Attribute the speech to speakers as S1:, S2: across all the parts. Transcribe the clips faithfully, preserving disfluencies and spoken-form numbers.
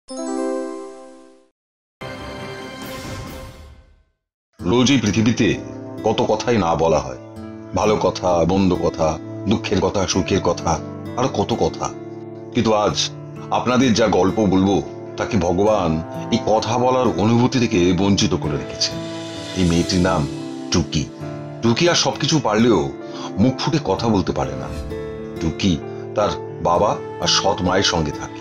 S1: রোজই পৃথিবীতে কত কথাই না বলা হয়, ভালো কথা, মন্দ কথা, দুঃখের কথা, সুখের কথা, আর কত কথা। কিন্তু আজ আপনাদের যা গল্প বলবো তাকে ভগবান এই কথা বলার অনুভূতি থেকে বঞ্চিত করে রেখেছেন। এই মেয়েটির নাম টুকি। টুকি আর সবকিছু পারলেও মুখ ফুটে কথা বলতে পারে না। টুকি তার বাবা আর সৎ মায়ের সঙ্গে থাকে।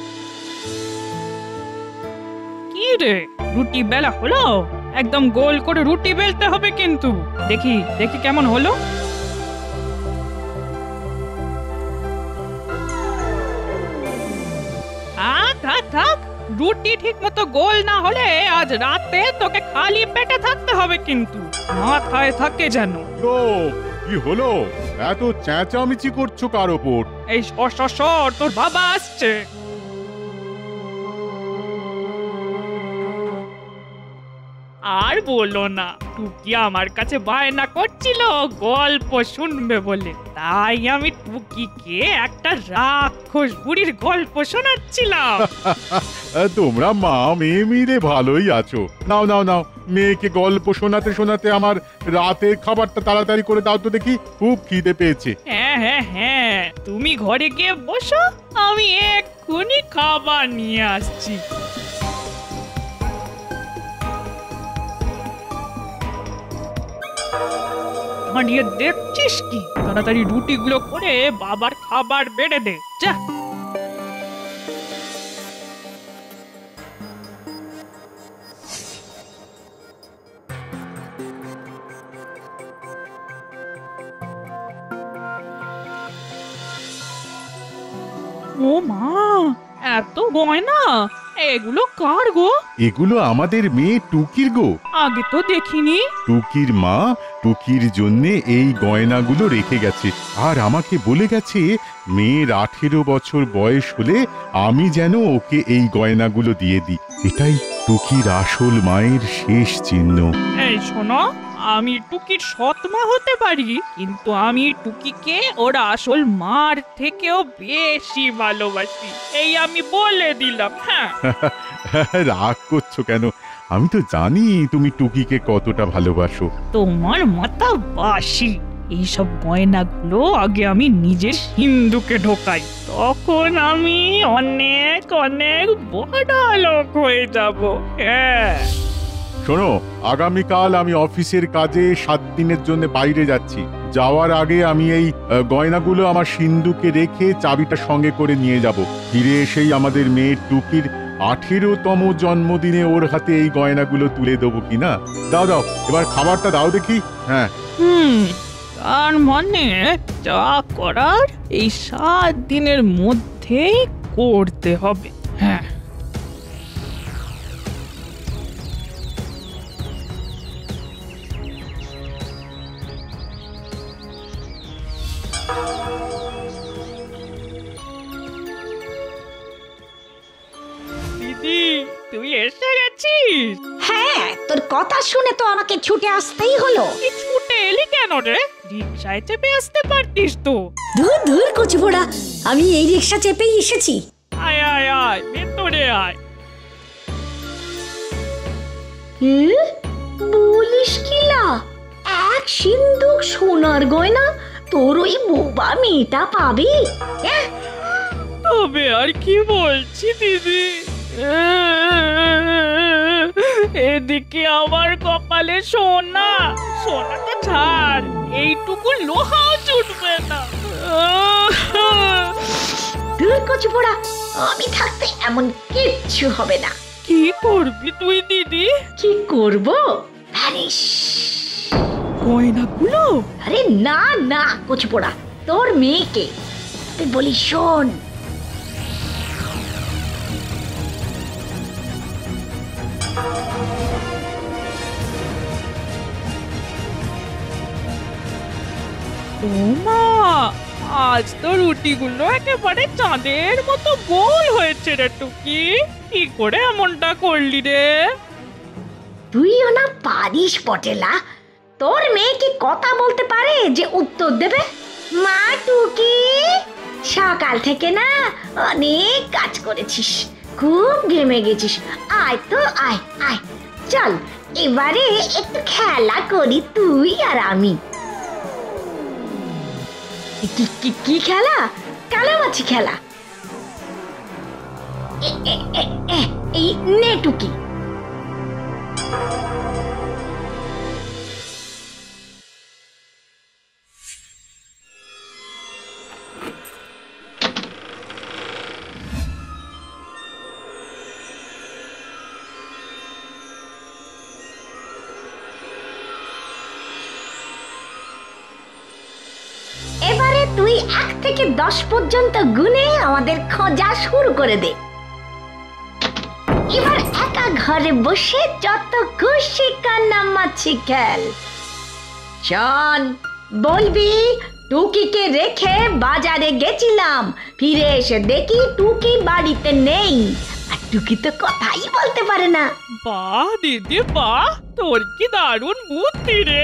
S2: কি রে, রুটি বেলা হলো? একদম গোল করে রুটি বেলতে হবে কিন্তু। দেখি দেখি কেমন হলো। থাক থাক, রুটি ঠিক মতো গোল না হলে আজ রাতে তোকে খালি পেটে থাকতে হবে কিন্তু। মাথায় থাকে যেন।
S3: কি হলো? এত চেঁচামেচি করছো কার ওপর?
S2: এই সর সর সর, তোর বাবা আসছে। আর বলো না, টুকি আমার কাছে বায়না করছিল গল্প শুনবে বলে, তাই আমি টুকিকে একটা রাক্ষস বুড়ির গল্প শোনাচ্ছিলাম।
S3: তোমরা মা মেয়ে মিলে ভালোই আছো। নাও নাও নাও, মেয়েকে গল্প শোনাতে শোনাতে আমার রাতের খাবারটা তাড়াতাড়ি করে দাও তো দেখি, খুব খিদে পেয়েছে।
S2: হ্যাঁ হ্যাঁ হ্যাঁ, তুমি ঘরে গিয়ে বসো, আমি এক্ষুনি খাবার নিয়ে আসছি। দাঁড়িয়ে দেখছিস কি? তাড়াতাড়ি রুটিগুলো করে বাবার খাবার বেড়ে দে, যা। ও মা, এত গয়না! এগুলো কার গো?
S3: এগুলো আমাদের মেয়ে টুকির গো।
S2: আগে তো দেখিনি।
S3: টুকির মা টুকির জন্যে এই গয়নাগুলো রেখে গেছে, আর আমাকে বলে গেছে মেয়ের আঠেরো বছর বয়স হলে আমি যেন ওকে এই গয়নাগুলো দিয়ে দিই। এটাই টুকির আসল মায়ের শেষ চিহ্ন।
S2: এই শোনো, আমি টুকির সৎ মা হতে পারি, কিন্তু আমি টুকিকে ওর আসল মার থেকেও বেশি ভালোবাসি, এই আমি বলে দিলাম। হ্যাঁ।
S3: রাগ করছো কেন? আমি তো জানি তুমি টুকিকে কতটা ভালোবাসো।
S2: তোমার মাথা বাসি। এইসব গয়নাগুলো আগে আমি নিজের সিন্ধুকে ঢোকাই, তখন আমি অনেক অনেক বড় লোক হয়ে যাব। হ্যাঁ।
S3: শোনো, আগামীকাল আমি অফিসের কাজে সাত দিনের জন্য বাইরে যাচ্ছি। যাওয়ার আগে আমি এই গয়নাগুলো আমার সিন্ধুকে রেখে চাবিটা সঙ্গে করে নিয়ে যাব। ফিরে এসেই আমাদের মেয়ের টুকির আঠেরোতম জন্মদিনে ওর হাতে এই গয়নাগুলো তুলে দেবো কিনা। দাও দাও, এবার খাবারটা দাও দেখি। হ্যাঁ।
S2: হুম, তার মানে যা করার এই সাত দিনের মধ্যেই করতে হবে। হ্যাঁ। দিদি, তুই এসে গেছিস?
S4: হ্যাঁ, তোর কথা শুনে তো আমাকে ছুটে আসতেই হলো।
S2: তুই ছুটে এলি কেন রে? রিকশায় চেপে আসতে পারতিস তো।
S4: দূর দূর কচুপোড়া, আমি এই রিকশা চেপেই এসেছি।
S2: আয় আয় আয়, ভেতরে আয়।
S4: হুম, বলিস কিলা? এক সিন্ধুক সোনার গয়না তোর ওই বোবা মেয়েটা পাবে?
S2: তবে আর কি বলছি দিদি, এদিকে আমার কপালে সোনা, সোনাটা ছাড়, এইটুকু লোহাও জুটবে না।
S4: দূর কচুপোড়া, আমি থাকতে এমন কিচ্ছু হবে না।
S2: কি করবি তুই দিদি?
S4: কি করব? ভ্যানিশ।
S2: গয়নাগুলো?
S4: আরে না না কচুপোড়া, তোর মেয়েকে তুই বলি শোন।
S2: ও মা, আজ তো রুটিগুলো একেবারে চাঁদের মতো গোল হয়েছে রে টুকি। কি করে এমনটা করলি রে?
S4: তুইও না পারিস পটেলা। তোর মেয়ে কি কথা বলতে পারে যে উত্তর দেবে? মা টুকি, সকাল থেকে না অনেক কাজ করেছিস, খুব ঘেমে গেছিস, আয় তো আয় আয়। চল এবারে একটু খেলা করি তুই আর আমি। কি কি কি খেলা? কানামাছি খেলা। এ- এ- এ- এ- এই নে টুকি। এবারে তুই এক থেকে দশ পর্যন্ত গুনে আমাদের খোঁজা শুরু করে দে। এবার একা ঘরে বসে যত খুশি কান্নামাছি খেল। শোন, বলবি টুকিকে রেখে বাজারে গেছিলাম, ফিরে এসে দেখি টুকি বাড়িতে নেই। আর টুকি তো কথাই বলতে পারে না।
S2: বাহ দিদি বাহ, তোর কি দারুণ বুদ্ধি রে।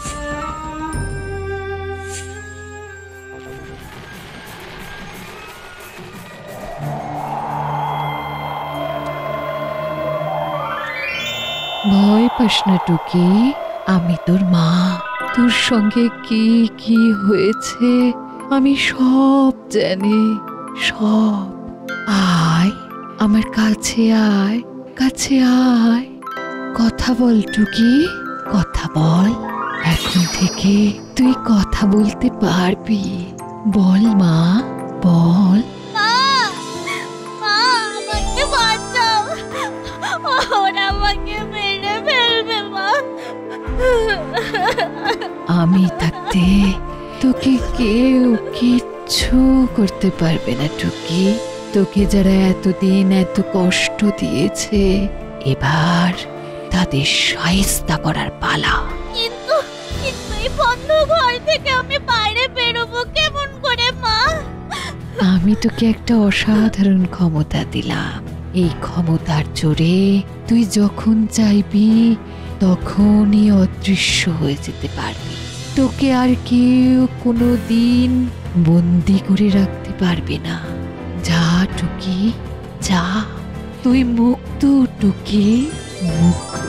S5: ভয় পাস না টুকি, আমি তোর মা। তোর সঙ্গে কি কি হয়েছে আমি সব জানি, সব। আয় আমার কাছে, আয় কাছে আয়, কথা বল টুকি, কথা বল। এখন থেকে তুই কথা বলতে পারবি। বল মা, বল। আমি থাকতে তোকে কেউ কিচ্ছু করতে পারবে না টুকি। তোকে যারা এতদিন এত কষ্ট দিয়েছে, এবার তাদের শায়েস্তা করার পালা।
S6: কিন্তু কিন্তু এই বন্ধ ঘর থেকে আমি বাইরে বেরোবো কেমন করে মা?
S5: আমি তোকে একটা অসাধারণ ক্ষমতা দিলাম। এই ক্ষমতার জোরে তুই যখন চাইবি তখনই অদৃশ্য হয়ে যেতে পারবি। তোকে আর কেউ কোনো দিন বন্দি করে রাখতে পারবে না। যা টুকি যা, তুই মুক্ত টুকি, মুক্ত।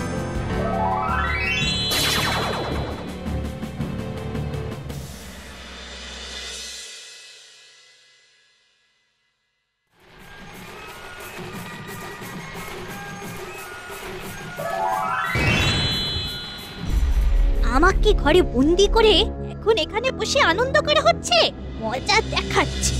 S6: আমাকে ঘরে বন্দি করে এখন এখানে বসে আনন্দ করা হচ্ছে, মজা দেখাচ্ছে।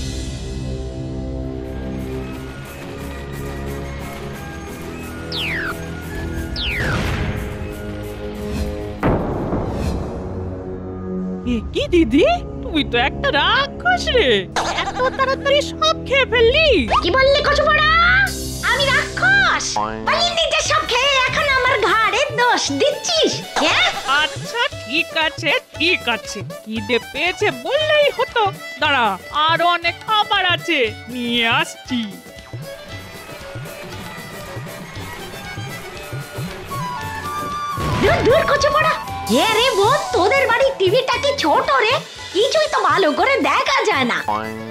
S2: এ কি দিদি, তুই তো একটা রাক্ষস রে, এত তাড়াতাড়ি সব খেয়ে ফেললি।
S4: কি বললি কচুবড়া? আমি রাক্ষস? বলি নিজে সব খেয়ে এখন আমার ঘাড়ে দোষ দিচ্ছিস? হ্যাঁ,
S2: আচ্ছা ঠিক আছে ঠিক আছে, খিদে পেয়েছে বললেই হতো। দাঁড়া, আরো অনেক খাবার আছে, নিয়ে আসছি।
S4: দূর দূর কচুবড়া। এ রে বোন, তোদের বাড়ি টিভিটা কি ছোট রে? কিছুই তো ভালো করে দেখা যায় না।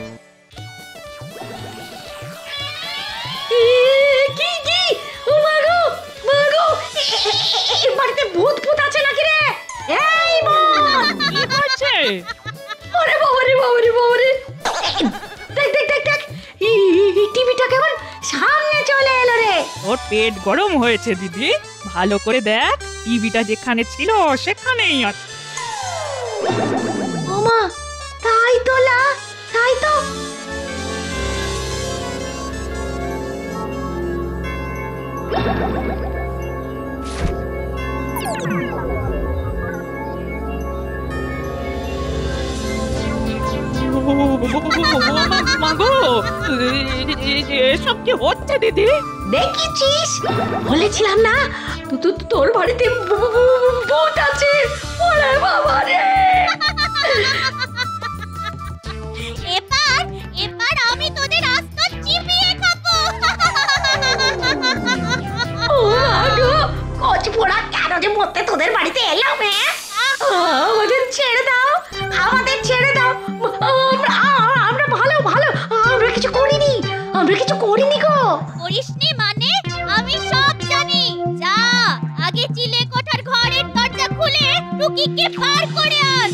S4: এ, কি কি? ও মাগো মাগো, এ- এ- এ- এ বাড়িতে ভূত ভূত আছে নাকি রে? এই বোন,
S2: কি হচ্ছে?
S4: ওরে বাবা রে বাবা রে বাবা রে, এ, দেখ দেখ দেখ দেখ, এই এই টিভিটা কেমন সামনে চলে এলো রে।
S2: ওর পেট গরম হয়েছে দিদি, ভালো করে দেখ, টিভিটা যেখানে ছিল সেখানেই আছে।
S4: ওমা, তাই তো লা, তাই তো।
S2: মাগো, এসব কি হচ্ছে দিদি?
S4: দেখেছিস, বলেছিলাম না তু- তু- তোর বাড়িতে ভূ- ভূ- ভূত আছে। ওরে বাবা রে।
S6: এবার এবার আমি তোদের আস্ত চিবিয়ে খাবো।
S4: ও মাগো, কচুপোড়া কেন যে মরতে তোদের বাড়িতে এলাম? হ্যাঁ, আমাদের ছেড়ে দাও, আমাদের ছেড়ে দাও। আমরা আ- আমরা ভালো ভালো, আমরা কিছু করিনি, আমরা কিছু করিনি গো।
S6: টুকিকে বার করে আন।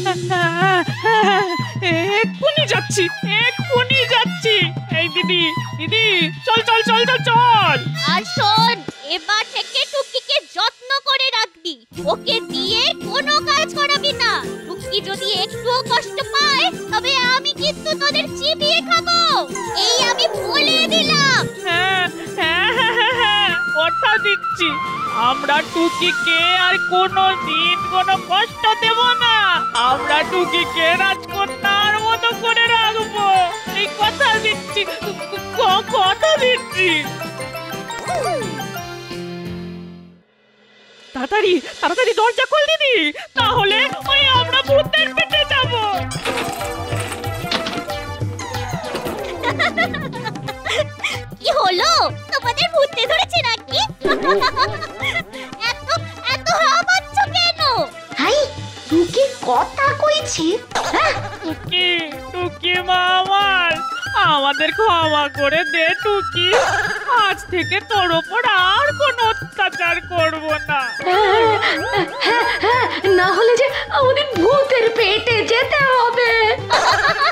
S2: এক্ষুনি যাচ্ছি, এক্ষুনি যাচ্ছি। এই দিদি, দিদি, চল চল চল চল চল।
S6: আর শোন, এবার থেকে টুকিকে যত্ন করে রাখবি, ওকে দিয়ে কোনো কাজ করাবি না। টুকি যদি একটুও কষ্ট পায় তবে আমি কিন্তু তোদের চিবিয়ে খাবো, এই আমি বলে দিলাম।
S2: হ্যাঁ হ্যাঁ হ্যাঁ হ্যাঁ হ্যাঁ, কথা দিচ্ছি আমরা টুকিকে আর কোনো দিন কোনো কষ্ট দেব না। আমরা টুকিকে রাজকন্যার মতো করে রাখবো, এই কথা দিচ্ছি, ক- কথা দিচ্ছি। তাড়াতাড়ি তাড়াতাড়ি দরজা খোল দিদি, তাহলে ওই আমরা ভূতের পেটে যাব।
S6: কি হলো, তোমাদের ভূতে ধরেছে নাকি? এত এত হামাচ্ছ কেন?
S4: হাই টুকি কথা কইছি। হ্যাঁ,
S2: টুকি, টুকি মা আমার, আমাদের ক্ষমা করে দে টুকি। আজ থেকে তোর ওপর আর কোনো অত্যাচার করব না।
S4: হ্যাঁ, হ্যাঁ, না হলে যে আমাদের ভূতের পেটে যেতে হবে।